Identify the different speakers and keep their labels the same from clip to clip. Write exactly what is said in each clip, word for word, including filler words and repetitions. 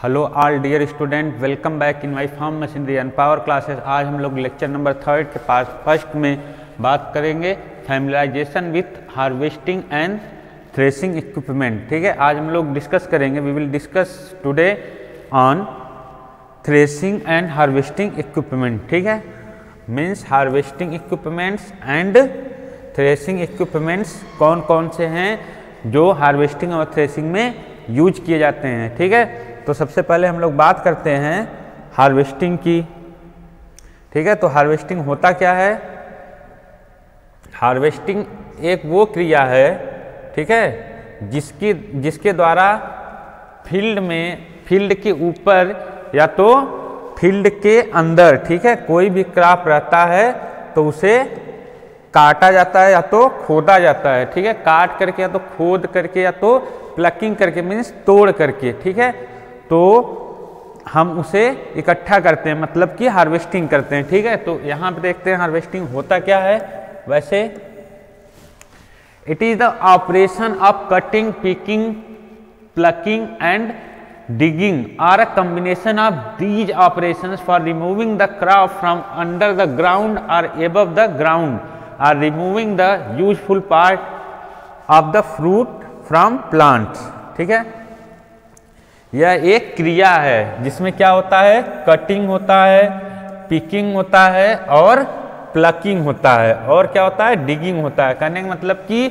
Speaker 1: Hello all dear student, welcome back in my farm machinery and power classes. आज हम लोग lecture number third के पास first में बात करेंगे familiarization with harvesting and threshing equipment. ठीक है, आज हम लोग डिस्कस करेंगे, we will discuss today on threshing and harvesting equipment. ठीक है, means harvesting equipments and threshing equipments कौन कौन से हैं जो हार्वेस्टिंग और थ्रेसिंग में यूज किए जाते हैं। ठीक है, तो सबसे पहले हम लोग बात करते हैं हार्वेस्टिंग की। ठीक है, तो हार्वेस्टिंग होता क्या है? हार्वेस्टिंग एक वो क्रिया है, ठीक है, जिसकी जिसके द्वारा फील्ड में फील्ड के ऊपर या तो फील्ड के अंदर, ठीक है, कोई भी क्रॉप रहता है तो उसे काटा जाता है या तो खोदा जाता है। ठीक है, काट करके या तो खोद करके या तो प्लकिंग करके, मीन्स तोड़ करके। ठीक है, तो हम उसे इकट्ठा करते हैं, मतलब कि हार्वेस्टिंग करते हैं। ठीक है, तो यहाँ पे देखते हैं हार्वेस्टिंग होता क्या है। वैसे it is the operation of cutting, picking, plucking and digging are a combination of these operations for removing the crop from under the ground or above the ground or removing the useful part of the fruit from plants। ठीक है, यह एक क्रिया है जिसमें क्या होता है? कटिंग होता है, पिकिंग होता है और प्लकिंग होता है, और क्या होता है? डिगिंग होता है। कहने का मतलब कि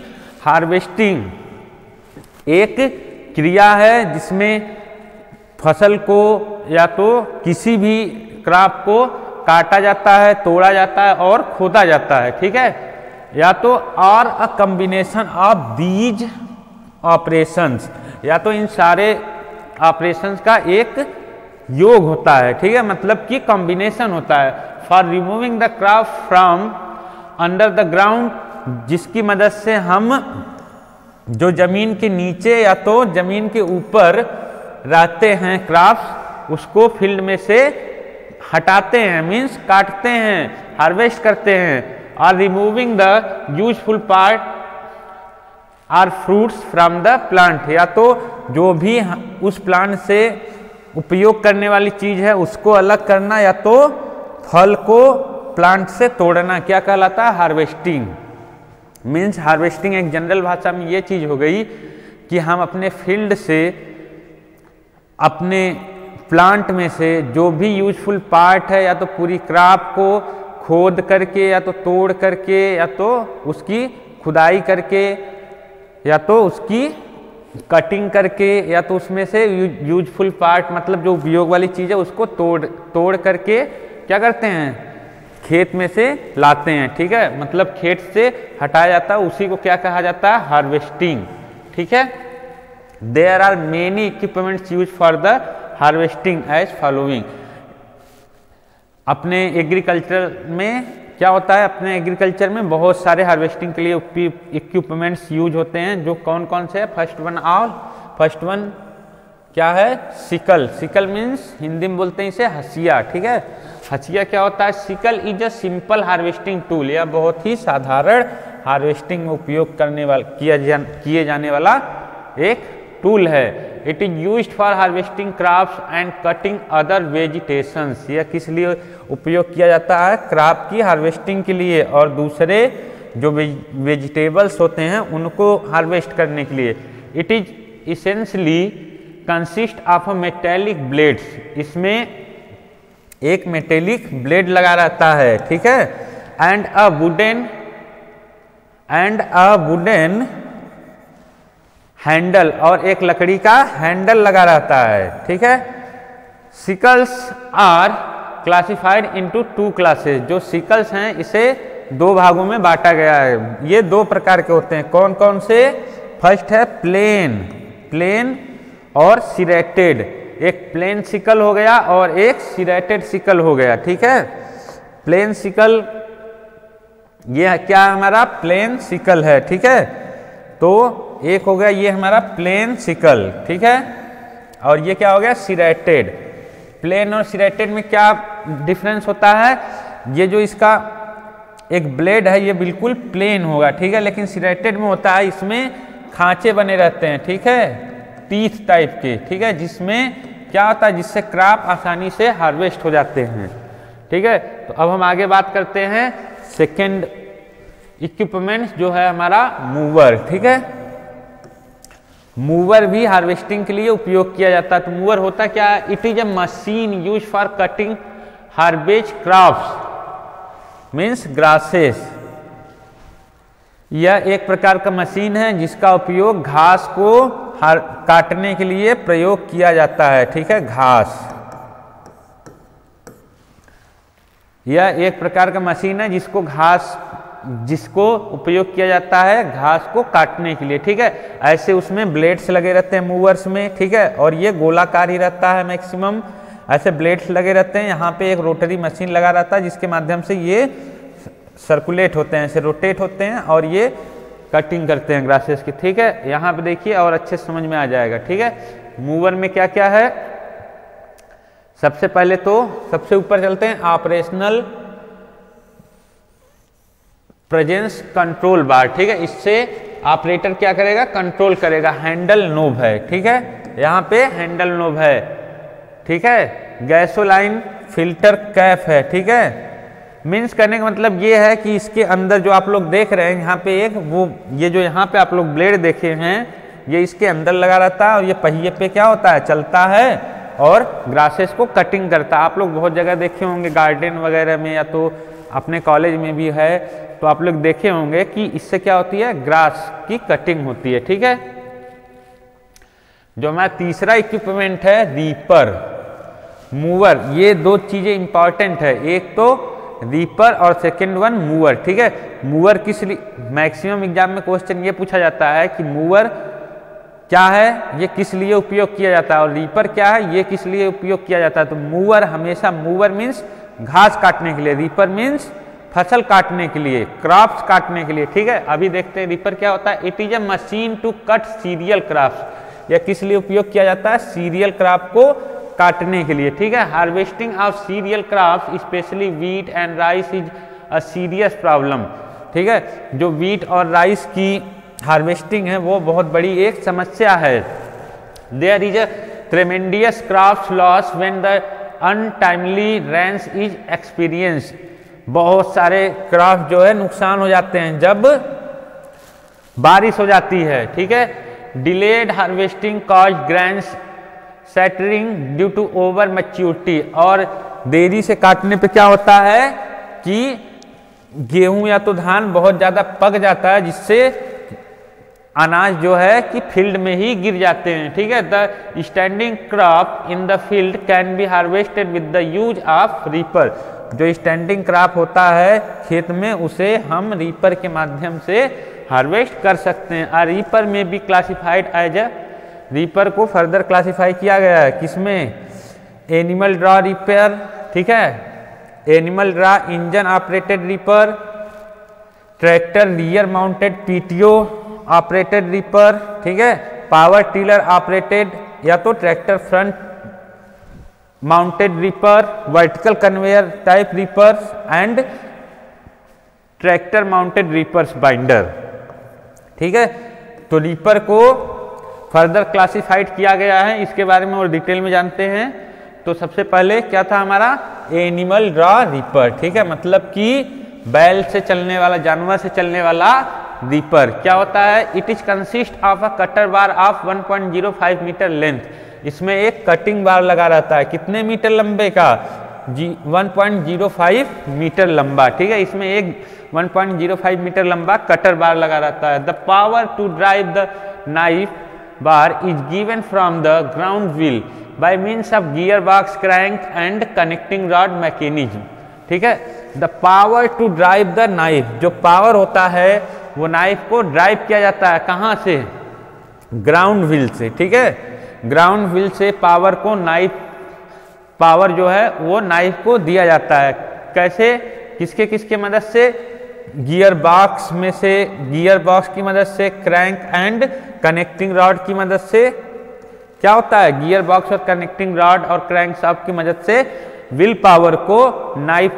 Speaker 1: हार्वेस्टिंग एक क्रिया है जिसमें फसल को या तो किसी भी क्रॉप को काटा जाता है, तोड़ा जाता है और खोदा जाता है। ठीक है, या तो और a combination of these operations, या तो इन सारे ऑपरेशंस का एक योग होता है। ठीक है, मतलब कि कॉम्बिनेशन होता है। For removing the crop from under the ground, जिसकी मदद से हम जो जमीन के नीचे या तो जमीन के ऊपर रहते हैं क्रॉप्स, उसको फील्ड में से हटाते हैं, मीन्स काटते हैं, हार्वेस्ट करते हैं। और removing the useful part or fruits from the plant, या तो जो भी उस प्लांट से उपयोग करने वाली चीज है उसको अलग करना, या तो फल को प्लांट से तोड़ना, क्या कहलाता है? हार्वेस्टिंग। मीन्स हार्वेस्टिंग एक जनरल भाषा में ये चीज हो गई कि हम अपने फील्ड से, अपने प्लांट में से जो भी यूजफुल पार्ट है, या तो पूरी क्रॉप को खोद करके या तो तोड़ करके या तो उसकी खुदाई करके या तो उसकी कटिंग करके या तो उसमें से यूजफुल पार्ट, मतलब जो उपयोग वाली चीज़ है, उसको तोड़ तोड़ करके क्या करते हैं? खेत में से लाते हैं। ठीक है, मतलब खेत से हटाया जाता है, उसी को क्या कहा जाता है? हार्वेस्टिंग। ठीक है, there are many equipments use for the harvesting as following. अपने एग्रीकल्चर में क्या होता है? अपने एग्रीकल्चर में बहुत सारे हार्वेस्टिंग के लिए इक्विपमेंट्स यूज होते हैं, जो कौन कौन से है? First one all first one क्या है? सिकल। सिकल मीन्स हिंदी में बोलते हैं इसे हसिया। ठीक है, हसिया क्या होता है? Sickle is a simple harvesting tool, या बहुत ही साधारण हार्वेस्टिंग में उपयोग करने वाला किया जा, किए जाने वाला एक टूल है। It is used for harvesting crops and cutting other vegetations. यह किस लिए उपयोग किया जाता है? क्रॉप की हार्वेस्टिंग के लिए और दूसरे जो वेजिटेबल्स होते हैं उनको हार्वेस्ट करने के लिए। It is essentially consist of a metallic blades. इसमें एक मेटेलिक ब्लेड लगा रहता है। ठीक है, and a wooden and a wooden handle, और एक लकड़ी का हैंडल लगा रहता है। ठीक है, sickles are classified into two classes. जो सिकल्स हैं इसे दो भागों में बांटा गया है। ये दो प्रकार के होते हैं। कौन कौन से? फर्स्ट है प्लेन, प्लेन और सिरेटेड। एक प्लेन सिकल हो गया और एक सिरेटेड सिकल हो गया। ठीक है, प्लेन सिकल ये क्या हमारा? प्लेन सिकल है। ठीक है, तो एक हो गया ये हमारा प्लेन सिकल। ठीक है, और ये क्या हो गया? सिरेटेड। प्लेन और सिरेटेड में क्या डिफरेंस होता है? ये जो इसका एक ब्लेड है ये बिल्कुल प्लेन होगा। ठीक है, लेकिन सिरेटेड में होता है इसमें खांचे बने रहते हैं। ठीक है, टीथ टाइप के। ठीक है, जिसमें क्या होता है, जिससे क्रॉप आसानी से हार्वेस्ट हो जाते हैं। ठीक है, तो अब हम आगे बात करते हैं सेकेंड इक्विपमेंट जो है हमारा मूवर। ठीक है, मूवर भी हार्वेस्टिंग के लिए उपयोग किया जाता है। तो मूवर होता क्या है, it is a machine use for cutting harvest crops means grasses. यह एक प्रकार का मशीन है जिसका उपयोग घास को काटने के लिए प्रयोग किया जाता है। ठीक है, घास, यह एक प्रकार का मशीन है जिसको घास जिसको उपयोग किया जाता है घास को काटने के लिए। ठीक है, ऐसे उसमें ब्लेड्स लगे रहते हैं मूवर्स में। ठीक है, और ये गोलाकार ही रहता है मैक्सिमम, ऐसे ब्लेड्स लगे रहते हैं। यहाँ पे एक रोटरी मशीन लगा रहता है जिसके माध्यम से ये सर्कुलेट होते हैं, ऐसे रोटेट होते हैं और ये कटिंग करते हैं ग्रासेस की। ठीक है, यहाँ पे देखिए और अच्छे समझ में आ जाएगा। ठीक है, मूवर में क्या क्या है, सबसे पहले तो सबसे ऊपर चलते हैं, ऑपरेशनल प्रेजेंस कंट्रोल बार। ठीक है, इससे ऑपरेटर क्या करेगा, कंट्रोल करेगा। हैंडल नोब है। ठीक है, यहाँ पे हैंडल नोब है। ठीक है, गैसोलाइन फिल्टर कैप है। ठीक है, मीन्स करने का मतलब ये है कि इसके अंदर जो आप लोग देख रहे हैं यहाँ पे एक वो ये जो यहाँ पे आप लोग ब्लेड देखे हैं ये इसके अंदर लगा रहता है और ये पहिए पे क्या होता है, चलता है और ग्रासेस को कटिंग करता है। आप लोग बहुत जगह देखे होंगे गार्डन वगैरह में या तो अपने कॉलेज में भी है, तो आप लोग देखे होंगे कि इससे क्या होती है, ग्रास की कटिंग होती है। ठीक है, जो हमारा तीसरा इक्विपमेंट है रीपर मूवर, ये दो चीजें इंपॉर्टेंट है, एक तो रीपर और सेकंड वन मूवर। ठीक है, मूवर किस लिए, मैक्सिमम एग्जाम में क्वेश्चन ये पूछा जाता है कि मूवर क्या है, ये किस लिए उपयोग किया जाता है, और रीपर क्या है, ये किस लिए उपयोग किया जाता है। तो मूवर हमेशा, मूवर मीन्स घास काटने के लिए, रीपर मीन्स फसल काटने के लिए, क्रॉप्स काटने के लिए। ठीक है, अभी देखते हैं रीपर क्या होता है। It is a machine to cut cereal crops, यह किस लिए उपयोग किया जाता है, सीरियल क्रॉप को काटने के लिए। ठीक है, harvesting of cereal crops specially wheat and rice is a serious problem. ठीक है, जो वीट और राइस की हार्वेस्टिंग है वो बहुत बड़ी एक समस्या है। There is a tremendous crops loss when the untimely rains is experience, बहुत सारे क्रॉप जो है नुकसान हो जाते हैं जब बारिश हो जाती है। ठीक है, delayed harvesting cause grains shattering due to over maturity, और देरी से काटने पे क्या होता है कि गेहूं या तो धान बहुत ज्यादा पक जाता है जिससे अनाज जो है कि फील्ड में ही गिर जाते हैं। ठीक है, the standing crop in the field can be harvested with the use of reaper, जो स्टैंडिंग क्रॉप होता है खेत में उसे हम रीपर के माध्यम से हार्वेस्ट कर सकते हैं। और रीपर में भी क्लासिफाइड एज अ, रीपर को फर्दर क्लासिफाई किया गया है किसमें, एनिमल ड्रा रीपर। ठीक है, animal draw engine operated reaper, tractor rear mounted PTO operated reaper. ठीक है, पावर टिलर ऑपरेटेड या तो tractor front mounted reaper, vertical conveyor type reapers and tractor mounted reapers binder. ठीक है, तो रीपर को फर्दर क्लासिफाइड किया गया है, इसके बारे में और डिटेल में जानते हैं। तो सबसे पहले क्या था हमारा, एनिमल ड्रा रीपर। ठीक है, मतलब कि बैल से चलने वाला, जानवर से चलने वाला रीपर क्या होता है, it is consist of a cutter bar of one point zero five metre length, इसमें एक कटिंग बार लगा रहता है, कितने मीटर लंबे का, जी one point zero five metre लंबा। ठीक है, इसमें एक one point zero five metre लंबा कटर बार लगा रहता है। The power to drive the knife bar is given from the ground wheel by means of gearbox, crank and connecting rod mechanism. ठीक है, the power to drive the knife, जो power होता है वो knife को ड्राइव किया जाता है, कहाँ से, ग्राउंड व्हील से। ठीक है, ग्राउंड व्हील से पावर को नाइफ, पावर जो है वो नाइफ को दिया जाता है। कैसे, किसके किसके मदद से, गियर बॉक्स में से, गियर बॉक्स की मदद से, क्रैंक एंड कनेक्टिंग रॉड की मदद से। क्या होता है, गियर बॉक्स और कनेक्टिंग रॉड और क्रैंक शाफ्ट की मदद से व्हील पावर को नाइफ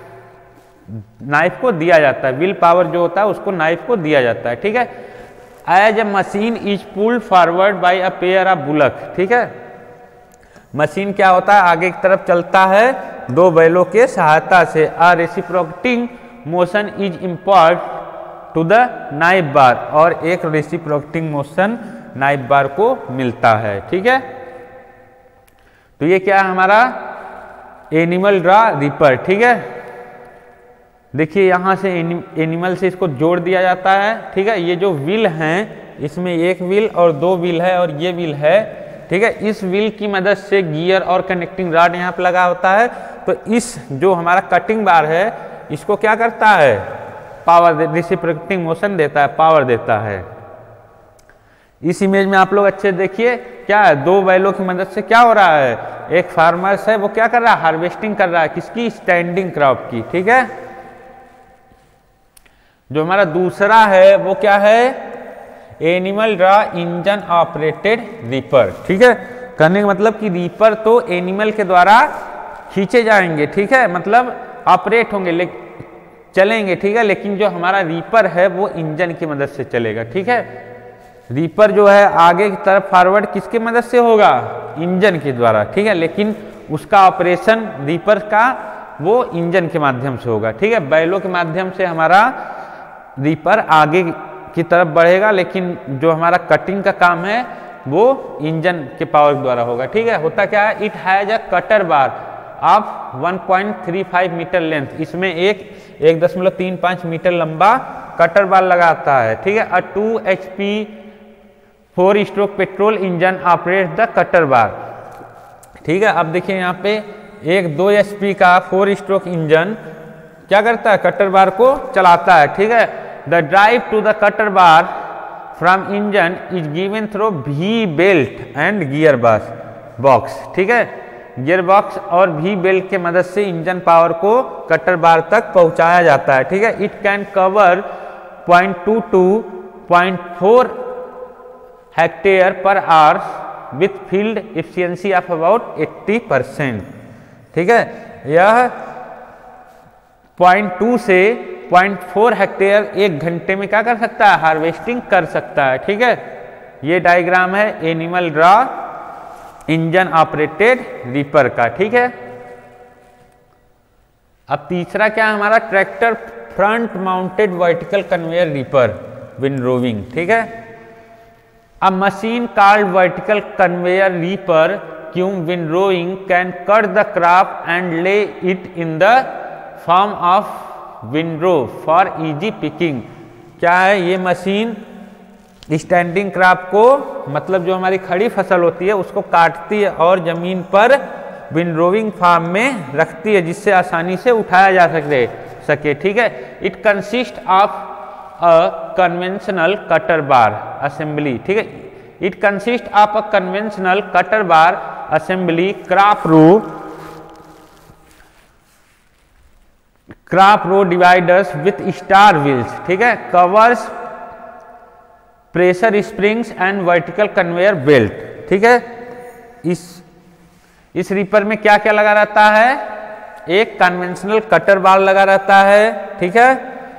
Speaker 1: नाइफ को दिया जाता है, व्हील पावर जो होता है उसको नाइफ को दिया जाता है। ठीक है, as a machine is pulled forward by a pair of bullock. ठीक है, मशीन क्या होता है, आगे की तरफ चलता है दो बैलों के सहायता से। A reciprocating motion is import to the knife bar, और एक रेसिप्रोकेटिंग मोशन नाइफ बार को मिलता है। ठीक है, तो ये क्या है हमारा एनिमल ड्रा रीपर। ठीक है, देखिए यहाँ से एनिमल से इसको जोड़ दिया जाता है। ठीक है, ये जो व्हील हैं इसमें एक व्हील और दो व्हील है और ये व्हील है। ठीक है, इस व्हील की मदद से गियर और कनेक्टिंग रॉड यहाँ पे लगा होता है। तो इस जो हमारा कटिंग बार है इसको क्या करता है, पावर, रेसिप्रोकेटिंग मोशन देता है, पावर देता है। इस इमेज में आप लोग अच्छे देखिए क्या है, दो बैलों की मदद से क्या हो रहा है, एक फार्मर्स है वो क्या कर रहा है, हार्वेस्टिंग कर रहा है, किसकी, स्टैंडिंग क्रॉप की। ठीक है, जो हमारा दूसरा है वो क्या है, animal draw engine operated reaper. ठीक है, कहने का मतलब कि रीपर तो एनिमल के द्वारा खींचे जाएंगे। ठीक है, मतलब ऑपरेट होंगे, ले चलेंगे। ठीक है, लेकिन जो हमारा रीपर है वो इंजन की मदद से चलेगा। ठीक है, रीपर जो है आगे की तरफ फॉरवर्ड किसकी मदद से होगा, इंजन के द्वारा। ठीक है, लेकिन उसका ऑपरेशन रीपर का वो इंजन के माध्यम से होगा। ठीक है, बैलों के माध्यम से हमारा रीपर आगे की तरफ बढ़ेगा, लेकिन जो हमारा कटिंग का काम है वो इंजन के पावर द्वारा होगा। ठीक है, होता क्या है, it has a cutter bar of one point three five metre length, इसमें एक एक दशमलव तीन पाँच मीटर लंबा कटर बार लगाता है। ठीक है, a two H P four stroke petrol engine operate the cutter bar. ठीक है, अब देखिए यहाँ पे एक दो एच पी का फोर स्ट्रोक इंजन क्या करता है, कटर बार को चलाता है। ठीक है, the drive to the cutter bar from engine is given through V belt and gear box. ठीक है, गियर बॉक्स और वी बेल्ट के मदद से इंजन पावर को कटर बार तक पहुंचाया जाता है। ठीक है, it can cover point two to point four hectare per hour with field efficiency of about eighty percent. ठीक है, यह पॉइंट टू से पॉइंट फोर हेक्टेयर एक घंटे में क्या कर सकता है, हार्वेस्टिंग कर सकता है। ठीक है, ये डायग्राम है animal draw engine operated reaper का। ठीक है, अब तीसरा क्या है हमारा, tractor front mounted vertical conveyor reaper windrowing. ठीक है, a machine called vertical conveyor reaper cum windrowing can cut the crop and lay it in the form of windrow for easy picking. क्या है, ये मशीन स्टैंडिंग क्रॉप को, मतलब जो हमारी खड़ी फसल होती है उसको काटती है और जमीन पर विंडरोविंग फार्म में रखती है, जिससे आसानी से उठाया जा सके सके ठीक है, it consist of a conventional cutter bar assembly. ठीक है, it consist of a conventional cutter bar assembly crop row crop row dividers with star wheels. ठीक है, covers pressure springs and vertical conveyor belt. ठीक है, इस इस reaper में क्या क्या लगा रहता है, एक कन्वेंशनल कटर बार लगा रहता है। ठीक है,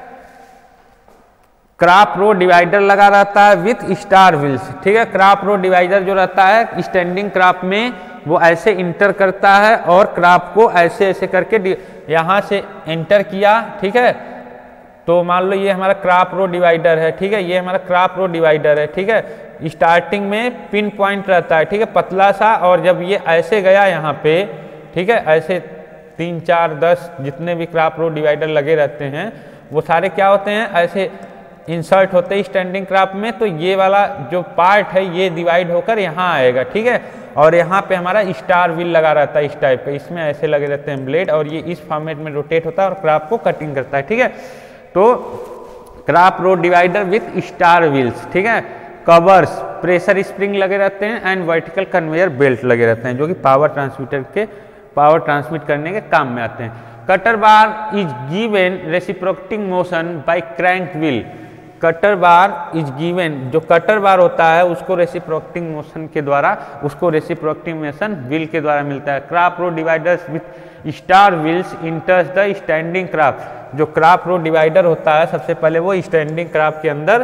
Speaker 1: क्रॉप रो डिवाइडर लगा रहता है विथ स्टार व्हील्स। ठीक है, क्रॉप रो डिवाइडर जो रहता है स्टैंडिंग क्रॉप में वो ऐसे इंटर करता है और क्रॉप को ऐसे ऐसे करके यहाँ से एंटर किया। ठीक है, तो मान लो ये हमारा क्रॉप रो डिवाइडर है। ठीक है, ये हमारा क्रॉप रो डिवाइडर है। ठीक है, स्टार्टिंग में पिन पॉइंट रहता है। ठीक है, पतला सा, और जब ये ऐसे गया यहाँ पे, ठीक है, ऐसे तीन चार दस जितने भी क्रॉप रो डिवाइडर लगे रहते हैं वो सारे क्या होते हैं, ऐसे इंसर्ट होते हैं स्टैंडिंग क्रॉप में। तो ये वाला जो पार्ट है ये डिवाइड होकर यहाँ आएगा। ठीक है, और यहाँ पे हमारा स्टार व्हील लगा रहता है इस टाइप का, इसमें ऐसे लगे रहते हैं ब्लेड, और ये इस फॉर्मेट में रोटेट होता है और क्रॉप को कटिंग करता है। ठीक है, तो crop row divider with star wheels. ठीक है, कवर्स प्रेशर स्प्रिंग लगे रहते हैं एंड वर्टिकल कन्वेयर बेल्ट लगे रहते हैं, जो कि पावर ट्रांसमीटर के पावर ट्रांसमिट करने के काम में आते हैं। Cutter bar is given reciprocating motion by crank wheel. Cutter bar is given, जो कटर बार होता है उसको रेसिप्रोकेटिंग मोशन के द्वारा, उसको रेसिप्रोकेटिंग मोशन व्हील के द्वारा मिलता है। Crop row dividers with star wheels enters the standing crop. जो क्रॉप रो डिवाइडर होता है सबसे पहले वो स्टैंडिंग क्रॉप के अंदर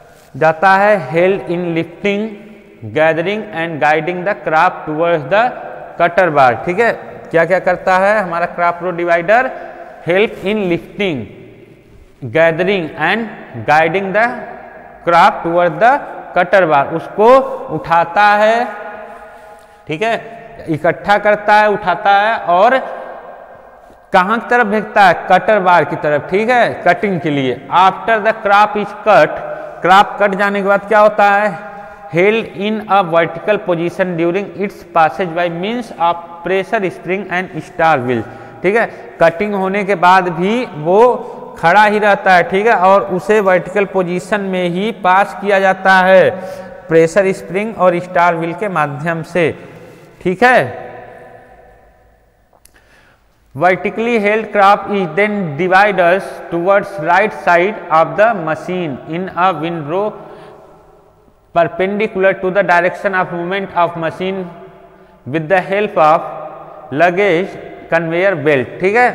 Speaker 1: जाता है, held in lifting gathering and guiding the crop towards the cutter bar, ठीक है। क्या क्या करता है हमारा crop row divider? Help in lifting, gathering and guiding the crop toward the cutter bar, उसको उठाता है, ठीक है, इकट्ठा करता है, उठाता है और कहां की तरफ भेजता है? कटर बार की तरफ, ठीक है, कटिंग के लिए। After the crop is cut, crop कट जाने के बाद क्या होता है? Held in a vertical position during its passage by means of pressure spring and star wheel, ठीक है। कटिंग होने के बाद भी वो खड़ा ही रहता है, ठीक है, और उसे वर्टिकल पोजीशन में ही पास किया जाता है प्रेशर स्प्रिंग और स्टार व्हील के माध्यम से, ठीक है। Vertically held crop is then divided towards right side of the machine in a windrow perpendicular to the direction of movement of machine with the help of luggage conveyor belt, ठीक है।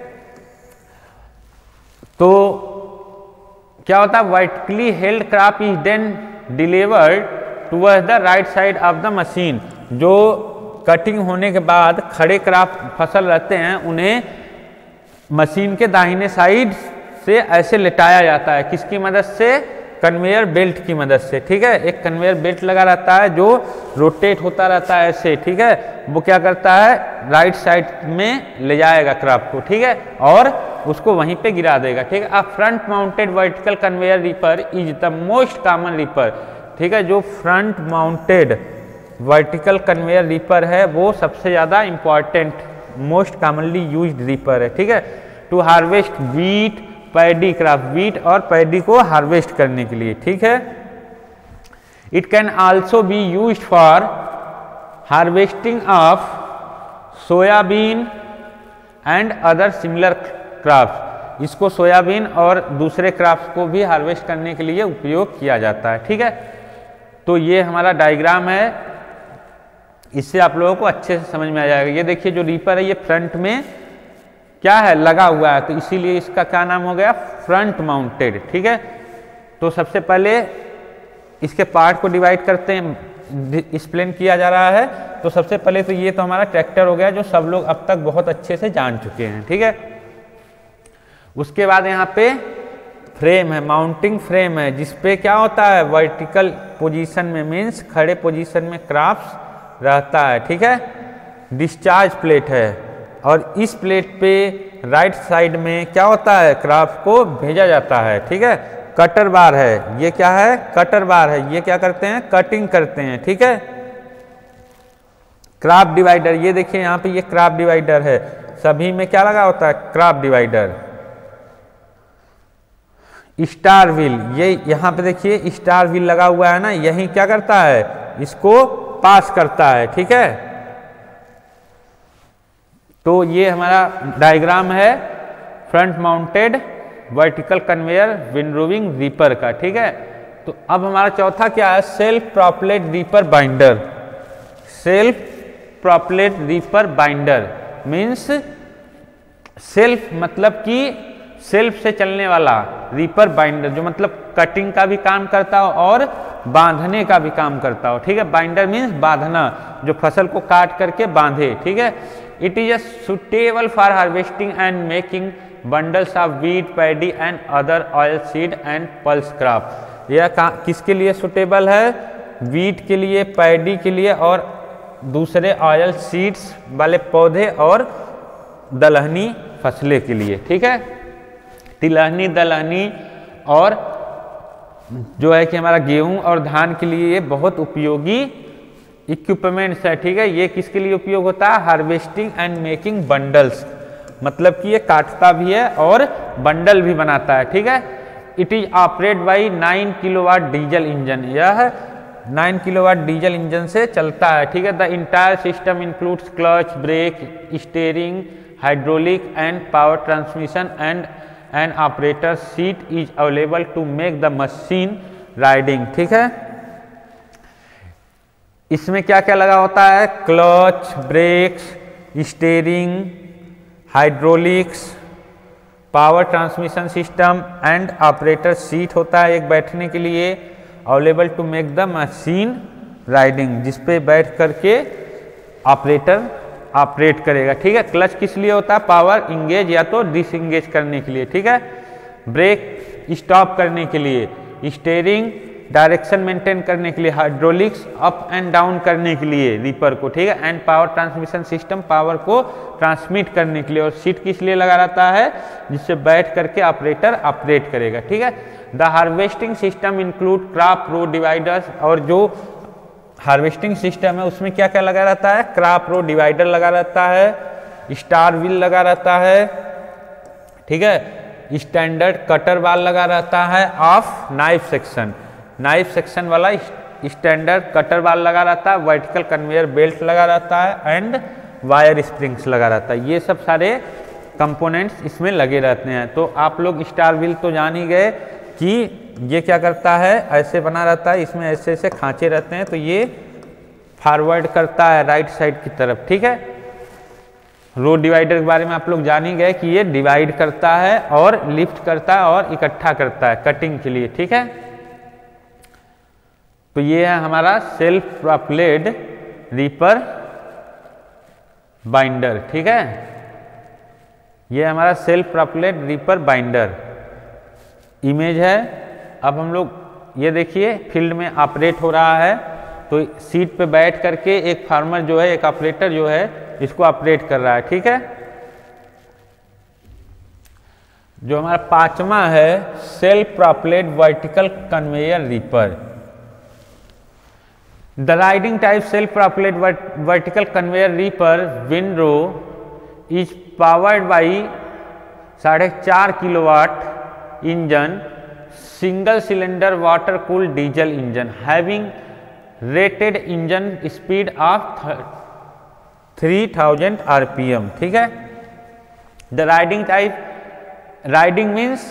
Speaker 1: तो क्या होता है? vertically held crop is then delivered towards the right side of the machine, जो cutting होने के बाद खड़े क्रॉप फसल रहते हैं उन्हें मशीन के दाहिने साइड से ऐसे लिटाया जाता है। किसकी मदद से? कन्वेयर बेल्ट की मदद से, ठीक है। एक कन्वेयर बेल्ट लगा रहता है जो रोटेट होता रहता है ऐसे, ठीक है। वो क्या करता है? राइट साइड में ले जाएगा क्रॉप को, ठीक है, और उसको वहीं पे गिरा देगा, ठीक है। A front mounted vertical conveyor reaper is the most common reaper, ठीक है। जो front mounted vertical conveyor reaper है वो सबसे ज़्यादा important, most commonly used reaper है, ठीक है। To harvest wheat, paddy crop, wheat और पैडी को हार्वेस्ट करने के लिए, ठीक है। It can also be used for harvesting of soybean and other similar crops, इसको सोयाबीन और दूसरे क्रॉप्स को भी हार्वेस्ट करने के लिए उपयोग किया जाता है, ठीक है। तो ये हमारा डायग्राम है, इससे आप लोगों को अच्छे से समझ में आ जाएगा। ये देखिए जो रीपर है ये फ्रंट में क्या है? लगा हुआ है, तो इसीलिए इसका क्या नाम हो गया? फ्रंट माउंटेड, ठीक है। तो सबसे पहले इसके पार्ट को डिवाइड करते हैं, एक्सप्लेन किया जा रहा है। तो सबसे पहले तो ये तो हमारा ट्रैक्टर हो गया जो सब लोग अब तक बहुत अच्छे से जान चुके हैं, ठीक है। उसके बाद यहाँ पे फ्रेम है, माउंटिंग फ्रेम है, जिसपे क्या होता है? वर्टिकल पोजीशन में मीन्स खड़े पोजीशन में क्रॉप्स रहता है, ठीक है। डिस्चार्ज प्लेट है और इस प्लेट पे राइट साइड में क्या होता है? क्रॉप्स को भेजा जाता है, ठीक है। कटर बार है, ये क्या है? कटर बार है, ये क्या करते हैं? कटिंग करते हैं, ठीक है। क्रॉप डिवाइडर, ये देखिए यहाँ पे ये क्रॉप डिवाइडर है, सभी में क्या लगा होता है? Crop divider. स्टार व्हील, ये यहाँ पे देखिए स्टार व्हील लगा हुआ है ना, यही क्या करता है? इसको पास करता है, ठीक है। तो ये हमारा डायग्राम है front mounted vertical conveyor windrowing reaper का, ठीक है। तो अब हमारा चौथा क्या है? Self propelled reaper binder. Self propelled reaper binder means self मतलब कि सेल्फ से चलने वाला, रीपर बाइंडर जो मतलब कटिंग का भी काम करता हो और बांधने का भी काम करता हो, ठीक है। बाइंडर मीन्स बांधना, जो फसल को काट करके बांधे, ठीक है। It is a suitable for harvesting and making bundles of wheat, paddy and other oil seed and pulse crop. यह किसके लिए सुटेबल है? वीट के लिए, पैडी के लिए और दूसरे ऑयल सीड्स वाले पौधे और दलहनी फसलें के लिए, ठीक है। तिलहनी, दलहनी और जो है कि हमारा गेहूं और धान के लिए ये बहुत उपयोगी इक्विपमेंट्स है, ठीक है। ये किसके लिए उपयोग होता है? हार्वेस्टिंग एंड मेकिंग बंडल्स, मतलब कि ये काटता भी है और बंडल भी बनाता है, ठीक है। It is operate by nine kilowatt diesel engine, यह नाइन किलोवाट डीजल इंजन से चलता है, ठीक है। The entire system includes clutch, brake, steering, hydraulic and power transmission and an operator seat is available to make the machine riding, ठीक है। इसमें क्या क्या लगा होता है? Clutch, brakes, steering, hydraulics, power transmission system and operator seat होता है एक बैठने के लिए, available to make the machine riding, जिसपे बैठ करके ऑपरेटर ऑपरेट करेगा। ठीक है, क्लच किस लिए होता है? पावर इंगेज या तो डिसंगेज करने के लिए। ठीक है, ब्रेक स्टॉप करने के लिए, स्टीयरिंग डायरेक्शन मेंटेन करने के लिए, हाइड्रोलिक्स अप एंड डाउन करने के लिए रीपर को। ठीक है, and power transmission system power को ट्रांसमिट करने के लिए। और सीट किस लिए लगा रहता है? जिससे बैठ करके ऑपरेटर ऑपरेट करेगा। ठीक है, the harvesting system include crop row dividers. और जो हार्वेस्टिंग सिस्टम है उसमें क्या क्या लगा रहता है? क्रॉप रो डिवाइडर लगा रहता है, स्टार व्हील लगा रहता है। ठीक है, स्टैंडर्ड कटर बार लगा रहता है of knife section, knife section वाला स्टैंडर्ड कटर बार लगा रहता है, वर्टिकल कन्वेयर बेल्ट लगा रहता है एंड वायर स्प्रिंग्स लगा रहता है। ये सब सारे कंपोनेंट्स इसमें लगे रहते हैं। तो आप लोग स्टार व्हील तो जान ही गए कि ये क्या करता है, ऐसे बना रहता है, इसमें ऐसे ऐसे खांचे रहते हैं, तो ये फॉरवर्ड करता है राइट साइड की तरफ। ठीक है, रोड डिवाइडर के बारे में आप लोग जान ही गए कि ये डिवाइड करता है और लिफ्ट करता है और इकट्ठा करता है कटिंग के लिए। ठीक है, तो ये है हमारा सेल्फ प्रोपेल्ड रीपर बाइंडर। ठीक है, ये हमारा self propelled reaper binder image है। अब हम लोग ये देखिए फील्ड में ऑपरेट हो रहा है, तो सीट पे बैठ करके एक फार्मर जो है, एक ऑपरेटर जो है, इसको ऑपरेट कर रहा है। ठीक है, जो हमारा पांचवा है self propelled vertical conveyor reaper. The riding type self propelled vertical conveyor reaper windrow is powered by साढ़े चार kilowatt engine, single cylinder water cooled diesel engine having rated engine speed of three thousand RPM. ठीक है, the riding type, riding means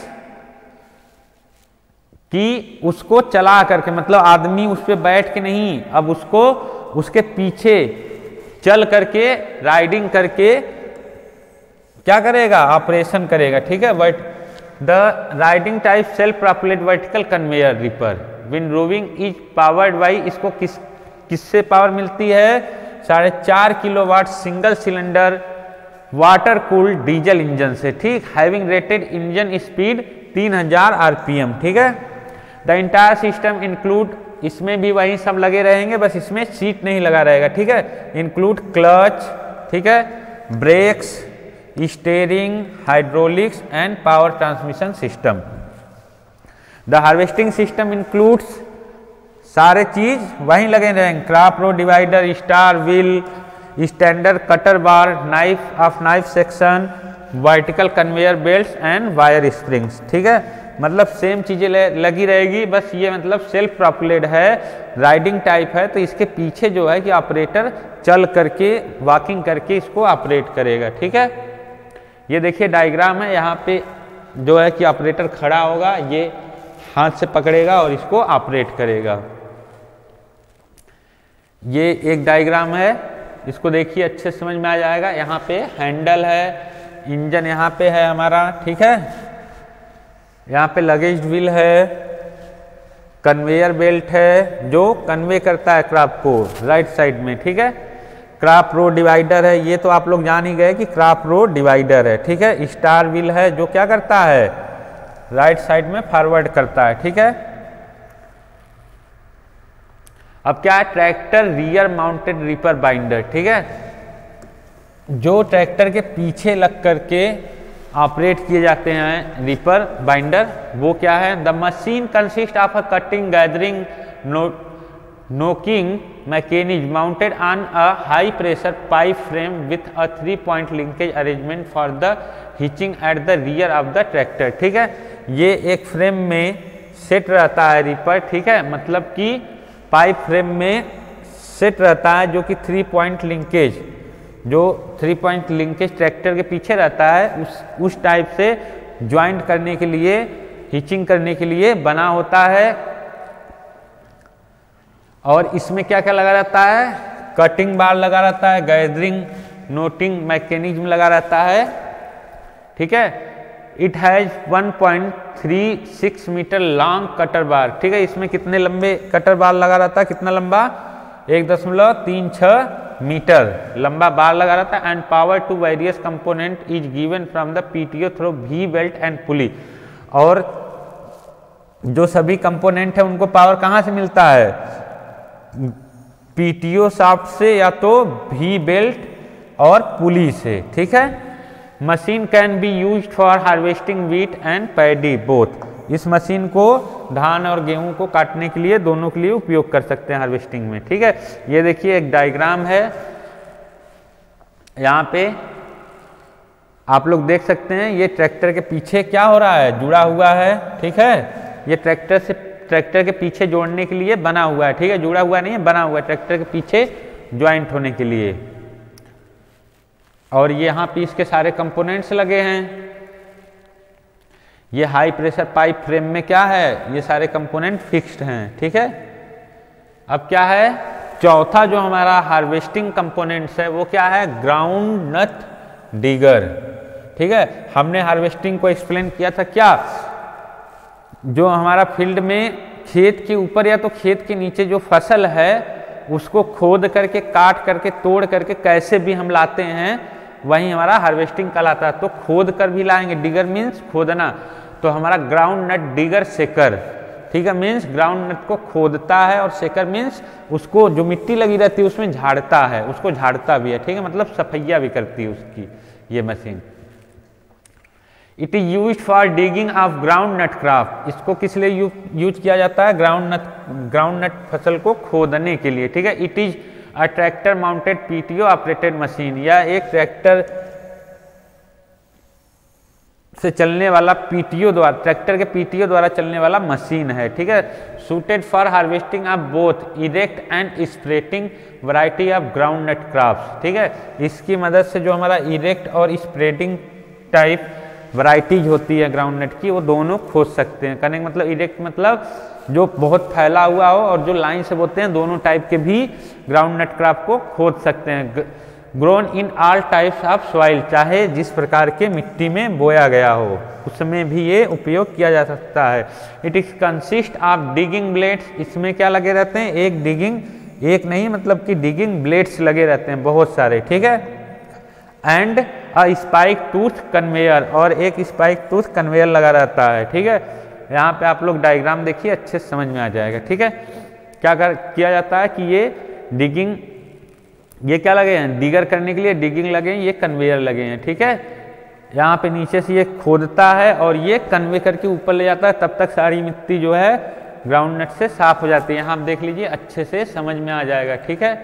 Speaker 1: कि उसको चला करके, मतलब आदमी उस पर बैठ के नहीं, अब उसको उसके पीछे चल करके राइडिंग करके क्या करेगा? ऑपरेशन करेगा। ठीक है, but the riding type self propelled vertical conveyor reaper wind roving is powered by, इसको किस किससे पावर मिलती है? साढ़े चार kilo watt single cylinder water cooled diesel engine से। ठीक, हैविंग रेटेड इंजन स्पीड तीन हजार आरपीएम। ठीक है, द इंटायर सिस्टम इंक्लूड, इसमें भी वही सब लगे रहेंगे, बस इसमें सीट नहीं लगा रहेगा। ठीक है, इंक्लूड क्लच, ठीक है, brakes, steering, hydraulics and power transmission system. The harvesting system includes, सारे चीज वहीं लगे रहेंगे, crop row divider, star wheel, standard cutter bar, knife of knife section, vertical conveyor belts and wire springs. ठीक है, मतलब सेम चीजें लगी रहेगी, बस ये मतलब सेल्फ प्रोपेल्ड है, राइडिंग टाइप है, तो इसके पीछे जो है कि ऑपरेटर चल करके वॉकिंग करके इसको ऑपरेट करेगा। ठीक है, ये देखिए डायग्राम है, यहाँ पे जो है कि ऑपरेटर खड़ा होगा, ये हाथ से पकड़ेगा और इसको ऑपरेट करेगा। ये एक डायग्राम है, इसको देखिए अच्छे से समझ में आ जाएगा। यहाँ पे हैंडल है, इंजन यहाँ पे है हमारा। ठीक है, यहाँ पे लगेज व्हील है, कन्वेयर बेल्ट है जो कन्वे करता है क्रॉप को राइट साइड में। ठीक है, क्रॉप रो डिवाइडर है, ये तो आप लोग जान ही गए कि क्रॉप रो डिवाइडर है। ठीक है, स्टार व्हील है जो क्या करता है? राइट साइड में फॉरवर्ड करता है। ठीक है, अब क्या है? Tractor rear mounted reaper binder. ठीक है, जो ट्रैक्टर के पीछे लग करके ऑपरेट किए जाते हैं रीपर बाइंडर, वो क्या है? The machine consist of a cutting gathering knotting mechanism mounted on a high pressure pipe frame with a three point linkage arrangement for the hitching at the rear of the tractor. ठीक है, ये एक frame में set रहता है reaper. ठीक है, मतलब कि पाइप फ्रेम में सेट रहता है, जो कि थ्री पॉइंट लिंकेज, जो थ्री पॉइंट लिंकेज ट्रैक्टर के पीछे रहता है, उस उस टाइप से ज्वाइंट करने के लिए, हिचिंग करने के लिए बना होता है। और इसमें क्या क्या लगा रहता है? कटिंग बार लगा रहता है, गैदरिंग नोटिंग मैकेनिज्म लगा रहता है। ठीक है, it has one point three six metre long cutter bar. ठीक है, इसमें कितने लंबे कटर बार लगा रहता है? कितना लंबा? एक दशमलव तीन छः मीटर लंबा बार लगा रहता है। And power to various component is given from the PTO through V belt and pulley. और जो सभी कंपोनेंट है उनको पावर कहाँ से मिलता है? पीटीओ शाफ्ट से या तो वी बेल्ट और पुली से, ठीक है। Machine can be used for harvesting wheat and paddy both. इस मशीन को धान और गेहूं को काटने के लिए, दोनों के लिए उपयोग कर सकते हैं हार्वेस्टिंग में, ठीक है। ये देखिए एक डायग्राम है, यहाँ पे आप लोग देख सकते हैं। ये ट्रैक्टर के पीछे क्या हो रहा है? जुड़ा हुआ है, ठीक है। ये ट्रैक्टर से ट्रैक्टर के पीछे जोड़ने के लिए बना हुआ है, ठीक है। जुड़ा हुआ नहीं है, बना हुआ है ट्रैक्टर के पीछे ज्वाइंट होने के लिए। और ये यहाँ पे इसके सारे कंपोनेंट्स लगे हैं। ये हाई प्रेशर पाइप फ्रेम में क्या है? ये सारे कंपोनेंट फिक्स्ड हैं, ठीक है। अब क्या है? चौथा जो हमारा हार्वेस्टिंग कंपोनेंट्स है वो क्या है? ग्राउंड नट डिगर, ठीक है। हमने हार्वेस्टिंग को एक्सप्लेन किया था क्या? जो हमारा फील्ड में खेत के ऊपर या तो खेत के नीचे जो फसल है उसको खोद करके, काट करके, तोड़ करके कैसे भी हम लाते हैं, वही हमारा हार्वेस्टिंग कहलाता है। तो खोद कर भी लाएंगे, डिगर मीन्स खोदना, तो हमारा ग्राउंड नट डिगर सेकर, ठीक है, मीन्स ग्राउंड नट को खोदता है। और सेकर मीन्स उसको जो मिट्टी लगी रहती है उसमें झाड़ता है, उसको झाड़ता भी है, ठीक है, मतलब सफैया भी करती है उसकी ये machine. It is use for digging of groundnut crop. इसको किस लिए यू, यूज किया जाता है? ग्राउंड नट ग्राउंड नट फसल को खोदने के लिए, ठीक है। It is a tractor mounted PTO operated machine. या एक ट्रैक्टर से चलने वाला पीटीओ द्वारा, ट्रैक्टर के पीटीओ द्वारा चलने वाला मशीन है, ठीक है। Suited for harvesting of both erect and spreading variety of groundnut crops, ठीक है। इसकी मदद से जो हमारा इरेक्ट और स्प्रेडिंग टाइप वैरायटीज होती है ग्राउंड नट की, वो दोनों खोद सकते हैं। कहने का मतलब इरेक्ट मतलब जो बहुत फैला हुआ हो, और जो लाइन से बोते हैं, दोनों टाइप के भी ग्राउंड नट क्रॉप को खोद सकते हैं। Grown in all types of soil, चाहे जिस प्रकार के मिट्टी में बोया गया हो उसमें भी ये उपयोग किया जा सकता है। It is consist of digging blades. इसमें क्या लगे रहते हैं? एक डिगिंग, एक नहीं मतलब कि डिगिंग ब्लेड्स लगे रहते हैं बहुत सारे, ठीक है। And a spike tooth conveyor, और एक स्पाइक टूथ कन्वेयर लगा रहता है, ठीक है। यहाँ पे आप लोग डायग्राम देखिए, अच्छे से समझ में आ जाएगा, ठीक है। क्या कर किया जाता है कि ये डिगिंग, ये क्या लगे हैं? डिगर करने के लिए डिगिंग लगे हैं, ये कन्वेयर लगे हैं, ठीक है। यहाँ पे नीचे से ये खोदता है और ये कन्वे करके ऊपर ले जाता है, तब तक सारी मिट्टी जो है ग्राउंड नट से साफ हो जाती है। यहाँ आप देख लीजिए, अच्छे से समझ में आ जाएगा, ठीक है।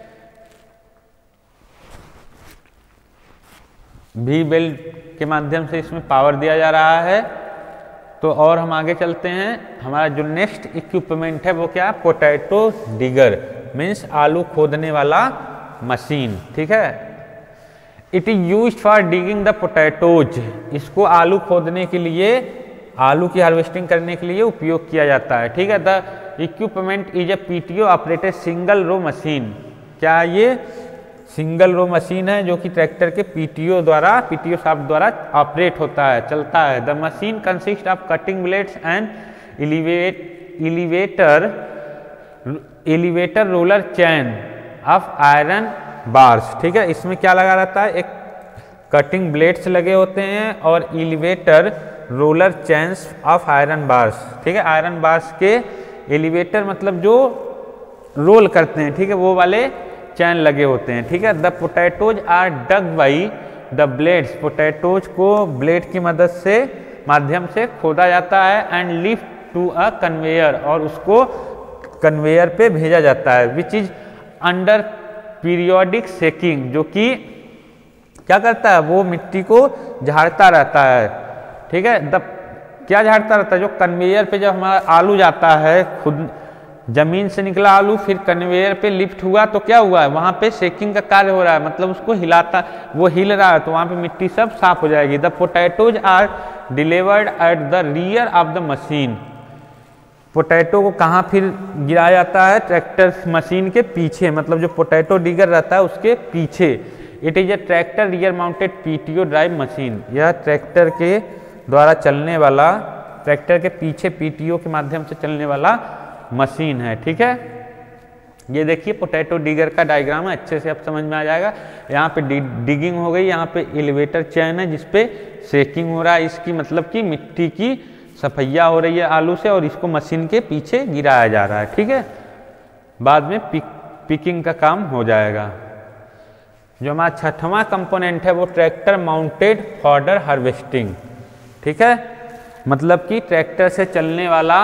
Speaker 1: वी बेल्ट के माध्यम से इसमें पावर दिया जा रहा है। तो और हम आगे चलते हैं। हमारा जो नेक्स्ट इक्विपमेंट है वो क्या है? पोटैटो डिगर, मीन्स आलू खोदने वाला मशीन, ठीक है। It is use for digging the potatoes. इसको आलू खोदने के लिए, आलू की हार्वेस्टिंग करने के लिए उपयोग किया जाता है, ठीक है। The equipment is a PTO operated single row machine. क्या ये सिंगल रो मशीन है जो कि ट्रैक्टर के पीटीओ द्वारा, पीटीओ शाफ्ट द्वारा ऑपरेट होता है, चलता है। The machine consist of cutting blades and elevate elevator elevator roller chain of iron bars, ठीक है। इसमें क्या लगा रहता है? एक कटिंग ब्लेड्स लगे होते हैं और elevator roller chains of iron bars, ठीक है। आयरन बार्स के एलिवेटर मतलब जो रोल करते हैं, ठीक है, वो वाले चैन लगे होते हैं, ठीक है। The potatoes are dug by the blades. Potatoes को ब्लेड की मदद से, माध्यम से खोदा जाता है। And lift to a conveyor, और उसको कन्वेयर पे भेजा जाता है। Which is under periodic shaking, जो कि क्या करता है? वो मिट्टी को झाड़ता रहता है, ठीक है। द क्या झाड़ता रहता है? जो कन्वेयर पे जब हमारा आलू जाता है, खुद जमीन से निकला आलू, फिर कन्वेयर पे लिफ्ट हुआ तो क्या हुआ है? वहाँ पे शेकिंग का कार्य हो रहा है, मतलब उसको हिलाता, वो हिल रहा है, तो वहाँ पे मिट्टी सब साफ हो जाएगी। The potatoes are delivered at the rear of the machine. Potato को कहाँ फिर गिराया जाता है? ट्रैक्टर मशीन के पीछे, मतलब जो पोटैटो डिगर रहता है उसके पीछे। It is a tractor rear mounted PTO drive machine. यह ट्रैक्टर के द्वारा चलने वाला, ट्रैक्टर के पीछे पीटीओ के माध्यम से चलने वाला मशीन है, ठीक है। ये देखिए पोटैटो डिगर का डायग्राम है, अच्छे से अब समझ में आ जाएगा। यहाँ पे डिगिंग हो गई, यहाँ पे एलिवेटर चैन है जिसपे शेकिंग हो रहा है इसकी, मतलब कि मिट्टी की सफैया हो रही है आलू से और इसको मशीन के पीछे गिराया जा रहा है। ठीक है, बाद में पिक पिकिंग का काम हो जाएगा। जो हमारा छठवां कंपोनेंट है वो ट्रैक्टर माउंटेड फॉडर हार्वेस्टिंग। ठीक है, मतलब कि ट्रैक्टर से चलने वाला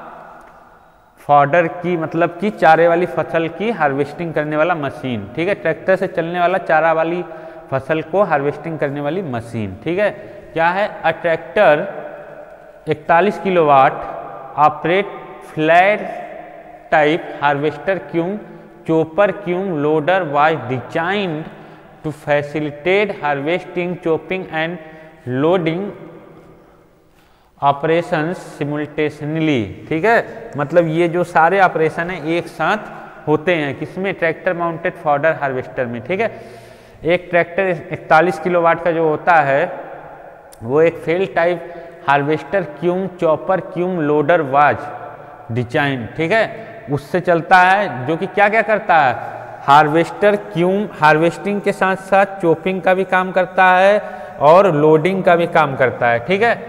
Speaker 1: फॉडर की, मतलब कि चारे वाली फसल की हार्वेस्टिंग करने वाला मशीन। ठीक है, ट्रैक्टर से चलने वाला चारा वाली फसल को हार्वेस्टिंग करने वाली मशीन। ठीक है, क्या है? अ ट्रैक्टर इकतालीस kilowatt operate flat type harvester cum chopper cum loader was designed to facilitate harvesting chopping and loading operations simultaneously. ठीक है, मतलब ये जो सारे ऑपरेशन हैं एक साथ होते हैं किसमें? ट्रैक्टर माउंटेड फॉडर हार्वेस्टर में। ठीक है, एक ट्रैक्टर इकतालीस किलोवाट का जो होता है वो एक flail type harvester cum chopper cum loader was design. ठीक है, उससे चलता है जो कि क्या क्या करता है? हार्वेस्टर क्यूम हार्वेस्टिंग के साथ साथ चॉपिंग का भी काम करता है और लोडिंग का भी काम करता है। ठीक है,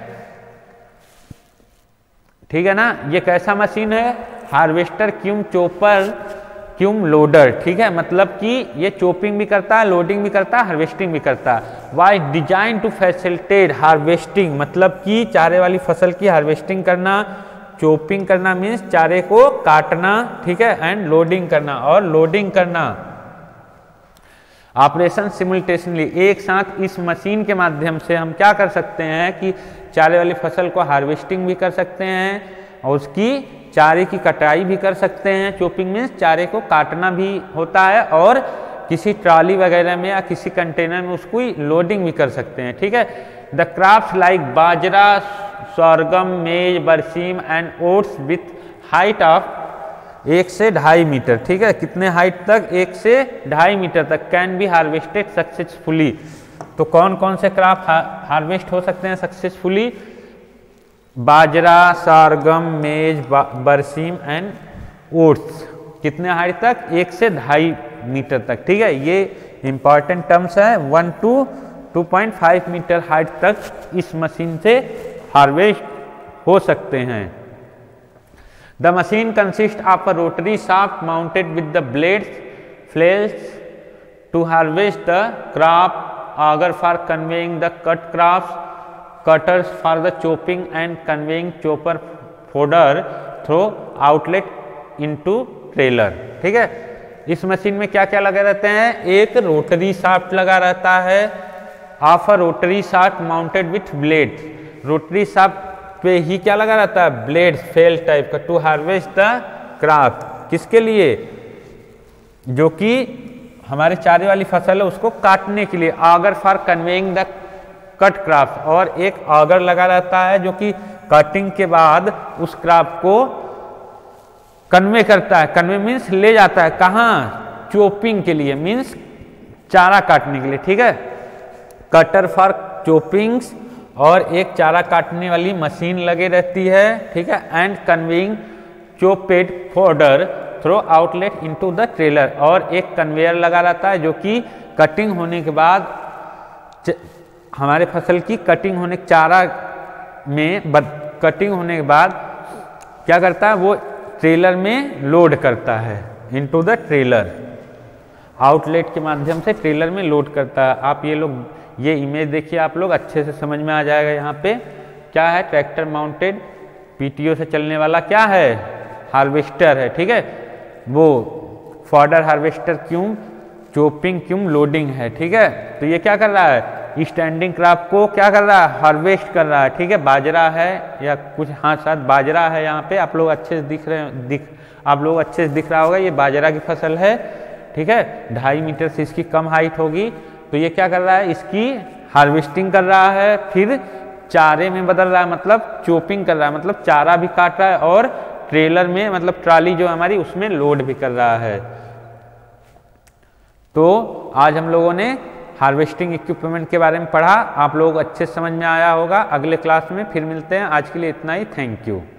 Speaker 1: ठीक है ना। ये कैसा मशीन है? Harvester cum chopper cum loader. ठीक है, मतलब कि ये चॉपिंग भी करता है, लोडिंग भी करता है, हार्वेस्टिंग भी करता है। Why design to facilitate harvesting, मतलब कि चारे वाली फसल की हार्वेस्टिंग करना, चॉपिंग करना मीन्स चारे को काटना। ठीक है, एंड लोडिंग करना, और लोडिंग करना ऑपरेशन सिमुल्टेनियसली एक साथ। इस मशीन के माध्यम से हम क्या कर सकते हैं कि चारे वाली फसल को हार्वेस्टिंग भी कर सकते हैं और उसकी चारे की कटाई भी कर सकते हैं। चॉपिंग मीन्स चारे को काटना भी होता है और किसी ट्रॉली वगैरह में या किसी कंटेनर में उसको लोडिंग भी कर सकते हैं। ठीक है, the crops like bajra sorghum maize berseem and oats with height of एक से ढाई मीटर। ठीक है, कितने हाइट तक? एक से ढाई मीटर तक कैन बी हार्वेस्टेड सक्सेसफुली। तो कौन कौन से क्राफ्ट हार्वेस्ट हो सकते हैं सक्सेसफुली? बाजरा, सारगम, मेज, बरसीम एंड ओट्स। कितने हाइट तक? एक से ढाई मीटर तक। ठीक है, ये इंपॉर्टेंट टर्म्स है। One to to point five metre height तक इस मशीन से हार्वेस्ट हो सकते हैं। The machine consist of a rotary shaft mounted with the blades flails to harvest the crop, auger for conveying the cut crops, cutters for the chopping and conveying chopper fodder through outlet into trailer। ठीक है, इस machine में क्या क्या लगे रहते हैं? एक रोटरी शाफ्ट लगा रहता है, of a rotary shaft mounted with blade. Rotary shaft पे ही क्या लगा रहता है? ब्लेड फेल टाइप का। टू हार्वेस्ट द क्रॉप, किसके लिए? जो कि हमारे चारे वाली फसल है उसको काटने के लिए। Auger for conveying the cut crop, और एक ऑगर लगा रहता है जो कि कटिंग के बाद उस क्रॉप को कन्वे करता है। कन्वे मीन्स ले जाता है कहाँ? चॉपिंग के लिए, मीन्स चारा काटने के लिए। ठीक है, कटर फॉर चॉपिंग्स, और एक चारा काटने वाली मशीन लगी रहती है। ठीक है, and conveying chopped fodder through outlet into the trailer, और एक कन्वेयर लगा रहता है जो कि कटिंग होने के बाद हमारे फसल की कटिंग होने चारा में कटिंग होने के बाद क्या करता है? वो ट्रेलर में लोड करता है इनटू द ट्रेलर। आउटलेट के माध्यम से ट्रेलर में लोड करता है। आप ये लोग ये इमेज देखिए, आप लोग अच्छे से समझ में आ जाएगा। यहाँ पे क्या है? ट्रैक्टर माउंटेड पीटीओ से चलने वाला क्या है? हार्वेस्टर है। ठीक है, वो fodder harvester cum, chopping cum, loading है। ठीक है, तो ये क्या कर रहा है? स्टैंडिंग क्रॉप को क्या कर रहा है? हार्वेस्ट कर रहा है। ठीक है, बाजरा है या कुछ, हाँ शायद बाजरा है। यहाँ पे आप लोग अच्छे से दिख रहे हैं, दिख आप लोग अच्छे से दिख रहा होगा, ये बाजरा की फसल है। ठीक है, ढाई मीटर से इसकी कम हाइट होगी। तो ये क्या कर रहा है? इसकी हार्वेस्टिंग कर रहा है, फिर चारे में बदल रहा है, मतलब चॉपिंग कर रहा है, मतलब चारा भी काट रहा है और ट्रेलर में, मतलब ट्रॉली जो हमारी उसमें लोड भी कर रहा है। तो आज हम लोगों ने हार्वेस्टिंग इक्विपमेंट के बारे में पढ़ा। आप लोग अच्छे समझ में आया होगा। अगले क्लास में फिर मिलते हैं। आज के लिए इतना ही। Thank you.